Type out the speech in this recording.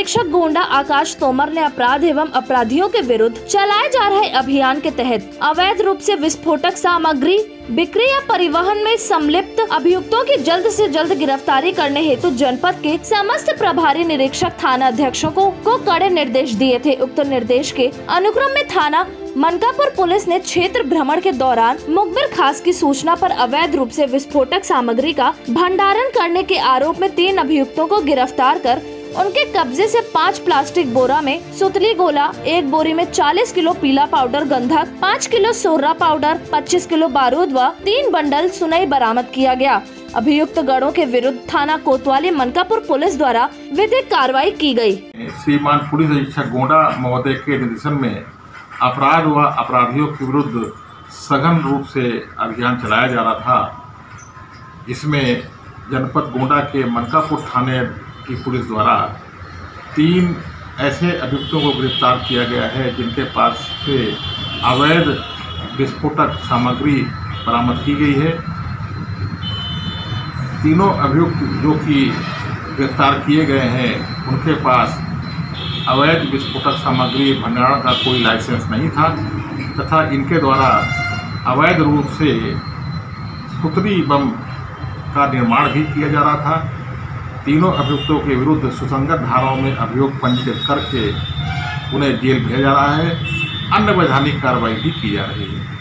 निरीक्षक गोंडा आकाश तोमर ने अपराध एवं अपराधियों के विरुद्ध चलाए जा रहे अभियान के तहत अवैध रूप से विस्फोटक सामग्री बिक्री या परिवहन में संलिप्त अभियुक्तों की जल्द से जल्द गिरफ्तारी करने हेतु जनपद के समस्त प्रभारी निरीक्षक थाना अध्यक्षों को कड़े निर्देश दिए थे। उक्त निर्देश के अनुक्रम में थाना मनकापुर पुलिस ने क्षेत्र भ्रमण के दौरान मुखबिर खास की सूचना पर अवैध रूप से विस्फोटक सामग्री का भंडारण करने के आरोप में 3 अभियुक्तों को गिरफ्तार कर उनके कब्जे से 5 प्लास्टिक बोरा में सुतली गोला, 1 बोरी में 40 किलो पीला पाउडर गंधक, 5 किलो सोर्रा पाउडर, 25 किलो बारूद व 3 बंडल सुनई बरामद किया गया। अभियुक्त गणों के विरुद्ध थाना कोतवाली मनकापुर पुलिस द्वारा विधिक कार्रवाई की गई। श्रीमान पुलिस अधीक्षक गोंडा महोदय के निर्देशन में अपराध व अपराधियों के विरुद्ध सघन रूप से अभियान चलाया जा रहा था। इसमें जनपद गोंडा के मनकापुर थाने की पुलिस द्वारा 3 ऐसे अभियुक्तों को गिरफ्तार किया गया है जिनके पास से अवैध विस्फोटक सामग्री बरामद की गई है। तीनों अभियुक्त जो कि गिरफ्तार किए गए हैं उनके पास अवैध विस्फोटक सामग्री भंडारण का कोई लाइसेंस नहीं था तथा इनके द्वारा अवैध रूप से सुतली बम का निर्माण भी किया जा रहा था। तीनों अभियुक्तों के विरुद्ध सुसंगत धाराओं में अभियोग पंजीकृत करके उन्हें जेल भेजा जा रहा है। अन्य वैधानिक कार्रवाई भी की जा रही है।